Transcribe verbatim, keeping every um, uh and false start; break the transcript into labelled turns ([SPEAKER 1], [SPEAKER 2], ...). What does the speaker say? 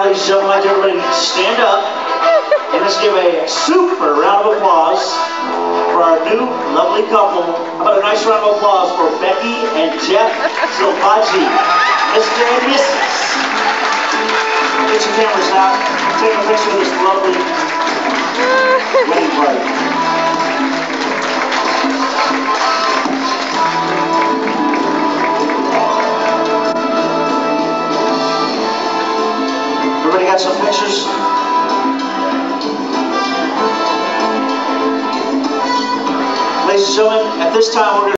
[SPEAKER 1] ladies and gentlemen, I'd like everybody to stand up and let's give a super round of applause for our new lovely couple. How about a nice round of applause for Becky and Jeff Silvaggi, Mister and Missus Get your cameras out. Take a picture of this lovely wedding party. Everybody got some pictures? Ladies and gentlemen, at this time we're going to